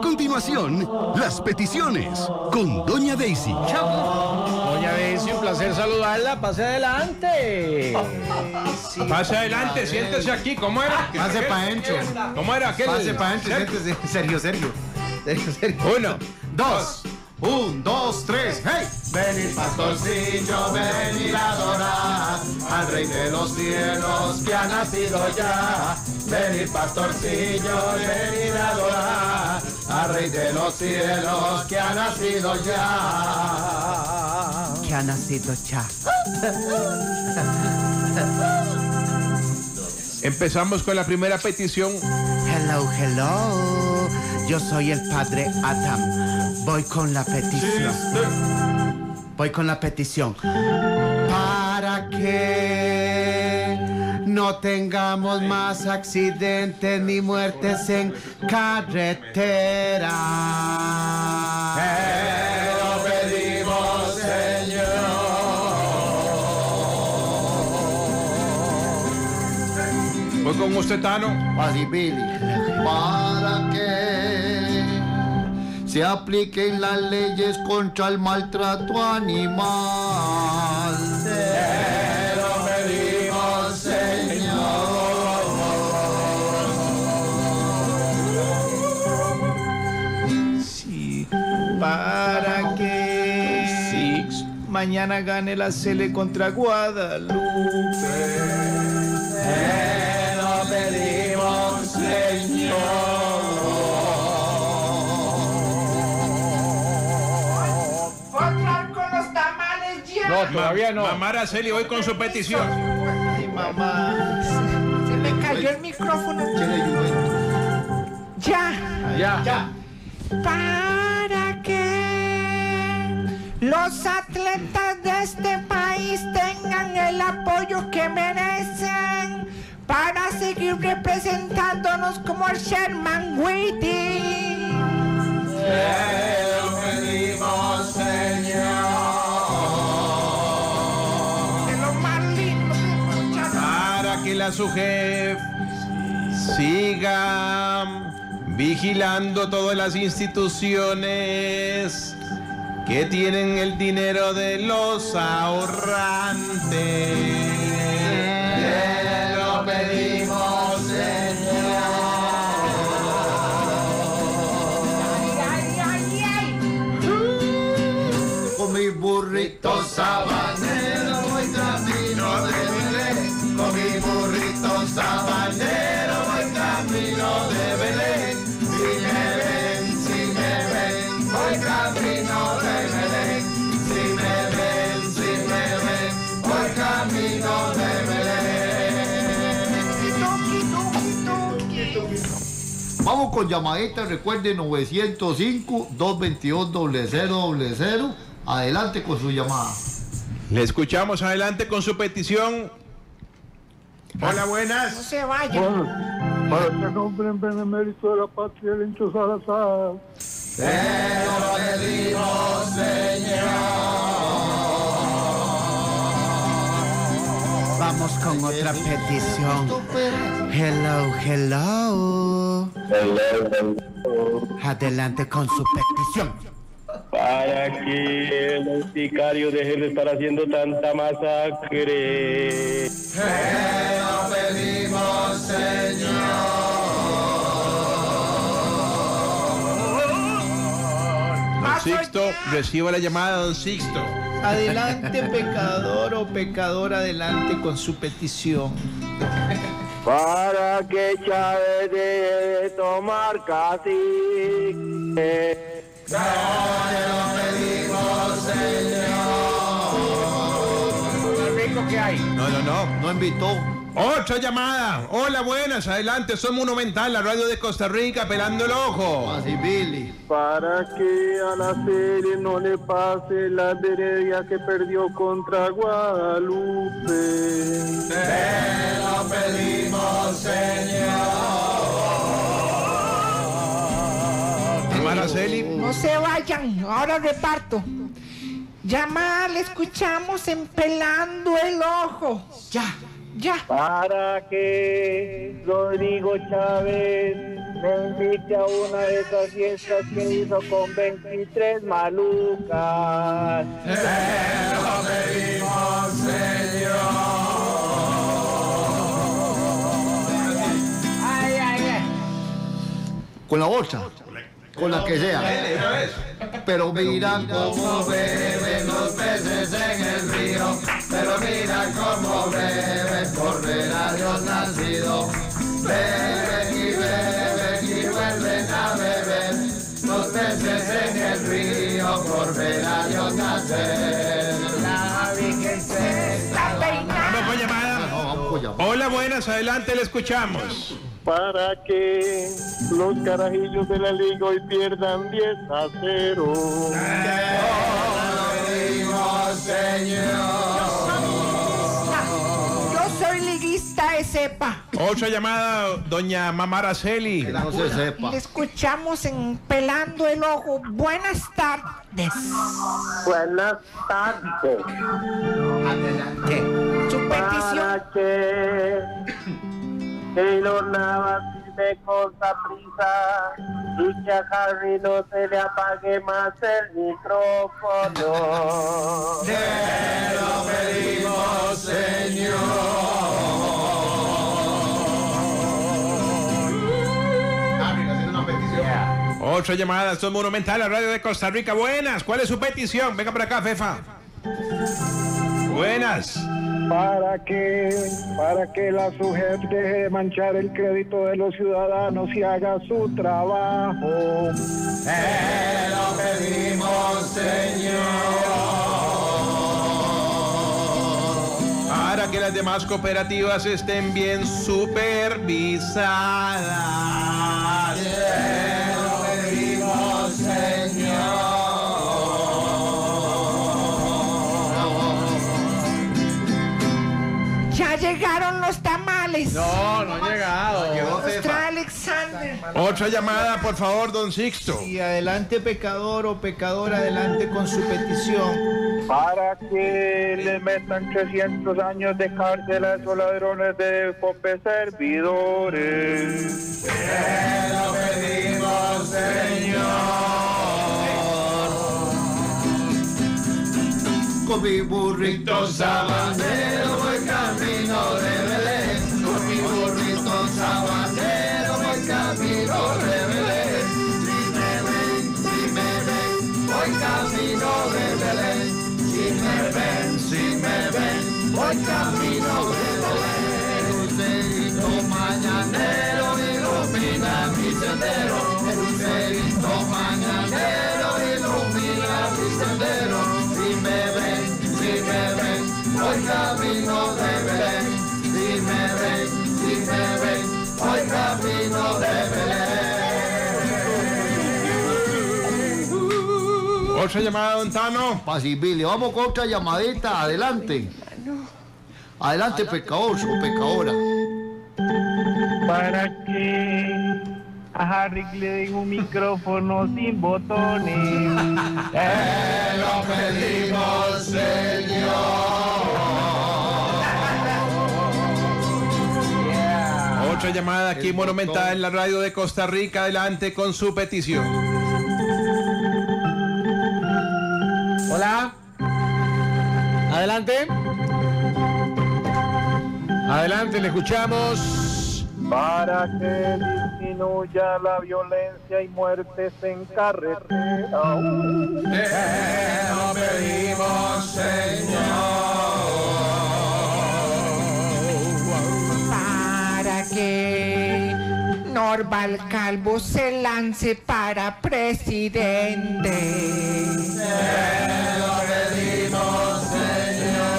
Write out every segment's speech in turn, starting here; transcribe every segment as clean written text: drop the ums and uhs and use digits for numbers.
continuación, las peticiones con Doña Daisy. Doña Daisy, un placer saludarla. Pase adelante. Pase adelante, siéntese aquí. ¿Cómo era? Pase pa' Encho. ¿Cómo era aquel? Pase pa' Encho, siéntese. Serio. 1, 2. 1, 2, 3, ¡hey! Venid pastorcillo, venid a adorar al Rey de los cielos que ha nacido ya. Venid pastorcillo, venid a adorar al Rey de los cielos que ha nacido ya. Que ha nacido ya. Empezamos con la primera petición. Hello. Yo soy el padre Adam. Voy con la petición. Para que no tengamos más accidentes ni muertes en carretera. Lo pedimos, Señor. Voy con usted, Tano. Así, Billy. Para que se apliquen las leyes contra el maltrato animal. Te lo pedimos, Señor. Sí, para que mañana gane la Sele contra Guadalupe. Te lo pedimos, Señor. No, todavía no. Mamá Araceli, voy con su petición. Ay, mamá. Se me cayó el micrófono. Ya. Para que los atletas de este país tengan el apoyo que merecen para seguir representándonos como el Sherman Whitty. Te lo pedimos, Señor. Para que la SUGEF siga vigilando todas las instituciones que tienen el dinero de los ahorrantes. Te lo pedimos, Señor. Con mi burrito sabanero voy camino de Belén. Con mi burrito sabanero voy camino de Belén. Si me ven, voy camino de Belén. Si me ven, voy camino de Belén. Vamos con llamadita, recuerde 905-222-0000. Adelante con su llamada. Le escuchamos, adelante con su petición. Hola, No buenas. se vayan. Para que nombren benemérito de la patria el Encho Salazar. Te lo pedimos, Señor. Vamos con otra petición. Hello. Adelante con su petición. Para que los sicarios dejen de estar haciendo tanta masacre. Te lo pedimos, Señor. Don Sixto, reciba la llamada, don Sixto. Adelante, pecador o pecadora, adelante con su petición. Para que Chávez deje de tomar cacique. Te lo pedimos, Señor. Lo rico que hay. No invitó. Otra llamada. Hola, buenas. Adelante, somos Monumental, la radio de Costa Rica, pelando el ojo. Así, Billy. Para que a la serie no le pase la Heredia que perdió contra Guadalupe. Te lo pedimos, Señor. Araceli. No se vayan, ahora reparto. Llamada, le escuchamos en Pelando el Ojo. Ya. Para que Rodrigo Chávez me invite a una de esas fiestas que hizo con 23 malucas. Lo pedimos, Señor. Ay, ay, ay. Con la bolsa. Con la que sea. Pero mira Cómo beben los peces en el río, pero mira cómo beben por ver a Dios nacido. Beben y vuelven a beber los peces en el río por ver a Dios nacer. La Virgen se está peinando. Vamos con llamada. vamos con llamada. Hola, buenas, adelante, le escuchamos. Para que los carajillos de la liga hoy pierdan 10-0. Yo soy liguista de cepa. Otra llamada, doña Mamá Araceli. Que no se sepa. Le escuchamos en Pelando el Ojo. Buenas tardes. Buenas tardes. Adelante. Su petición. Para que Keylor Navas firme con prisa y que a Harry no se le apague más el micrófono. Te lo pedimos, Señor. Otra llamada, son Monumental, la radio de Costa Rica. Buenas, ¿cuál es su petición? Venga para acá, Fefa. Buenas. Para que la SUGEP deje de manchar el crédito de los ciudadanos y haga su trabajo. Te lo pedimos, Señor. Para que las demás cooperativas estén bien supervisadas. Te lo pedimos, Señor. Ya llegaron los tamales. No, no ha llegado. Los trae Alexander. Otra llamada, por favor, don Sixto. Y adelante, pecador o pecadora, adelante con su petición. Para que le metan 300 años de cárcel a esos ladrones de Pope servidores. Te lo pedimos, Señor. Con mi burrito Sabanero voy camino de Belén, con mi burrito sabanero voy camino de Belén. Si me ven, voy camino de Belén. Si me ven, voy camino de Belén. El lucerito mañanero ilumina mi sendero. El lucerito mañanero ilumina mi sendero. Si me ven, voy camino de Belén. Si me ven, voy camino de Belén. Otra llamada, don Tano. Pasibilio. Vamos con otra llamadita. Adelante. Adelante, pecador o pecadora. Para que a Harry le den un micrófono sin botones. Te lo pedimos, Señor. Otra llamada aquí, Monumental, en la radio de Costa Rica. Adelante con su petición. Hola. Adelante. Adelante, le escuchamos. Para que disminuya la violencia y muertes en carretera. Te lo pedimos, Señor. Para que Norval Calvo se lance para presidente. Te lo pedimos, Señor.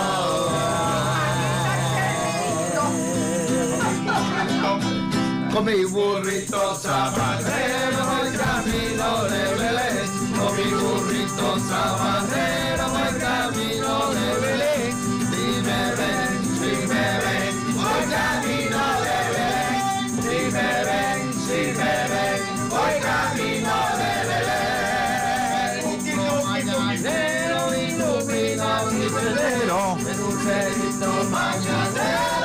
Con mi Burrito sabanero voy camino de Belén. Con mi burrito sabanero voy camino de Belén. Si me ven, voy camino de Belén. Si me ven, voy camino de Belén. Un mañanero ilumina mi sendero. El lucerito mañanero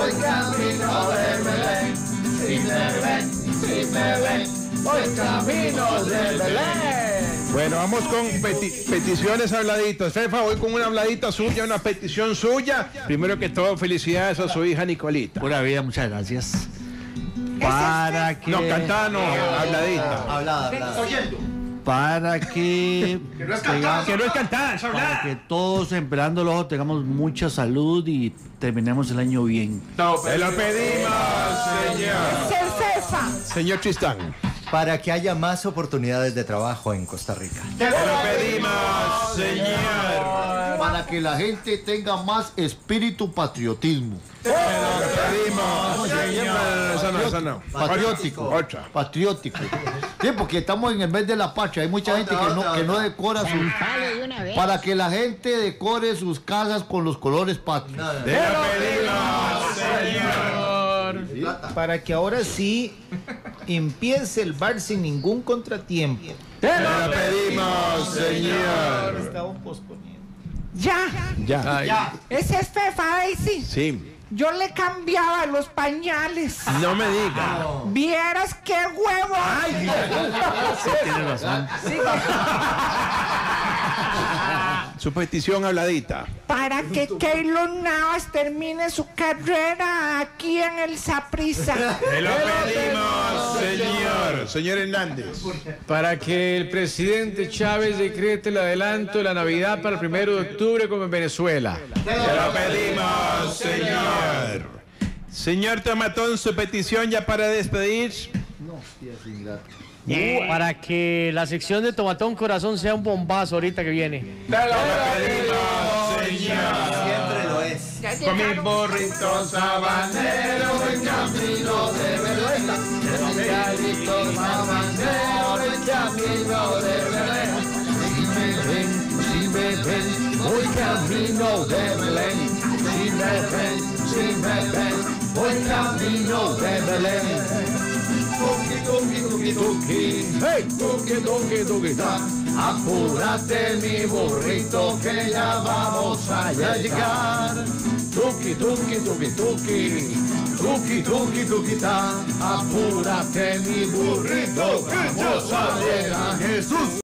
voy camino de Belén. Si me ven, voy camino de Belén. Bueno, vamos con peticiones habladitas. Fefa, voy con una habladita suya, una petición suya. Primero que todo, felicidades a su hija Nicolita. Pura vida, muchas gracias. Para que... No, cantada no, habladita. Hablada. Para que... Que no es cantada, es Para hablada. que todos, esperando el ojo, tengamos mucha salud y terminemos el año bien. Se lo pedimos, señor. Ser Fefa. Señor Tristán. Para que haya más oportunidades de trabajo en Costa Rica. Se lo pedimos, señor. Para que la gente tenga más espíritu patriotismo. Se lo pedimos, señor. Esa no. Patriótico. Otra. Patriótico. Sí, porque estamos en el mes de la patria. Hay mucha gente que no decora sus... Para que la gente decore sus casas con los colores patrios. Se lo pedimos, señor. Para que ahora sí empiece el bar sin ningún contratiempo. Se lo pedimos, señor. Estamos posponiendo. Ya. Ese es Fefa, Daisy. Sí. Yo le cambiaba los pañales. No me diga. Vieras qué huevo. Sí, tiene razón. Su petición habladita. Para que Keylor Navas termine su carrera aquí en el Saprissa. Se lo pedimos, señor. Señor Hernández. Para que el presidente Chávez decrete el adelanto de la Navidad para el 1 de octubre como en Venezuela. Se lo pedimos, señor. Señor Tomatón, su petición ya para despedir. Para que la sección de Tomatón Corazón sea un bombazo ahorita que viene. Se lo pedimos, señor. Siempre lo es. Con mis burritos habaneros en camino de Belén. Con mis gallitos habaneros en camino de Belén. Si me ven, voy camino de Belén. Si me ven, voy camino de Belén. Tuki, hey, tuki, ta. Apúrate mi burrito que ya vamos a llegar. Tuki, ta. Apúrate mi burrito, vamos a llegar. Jesús.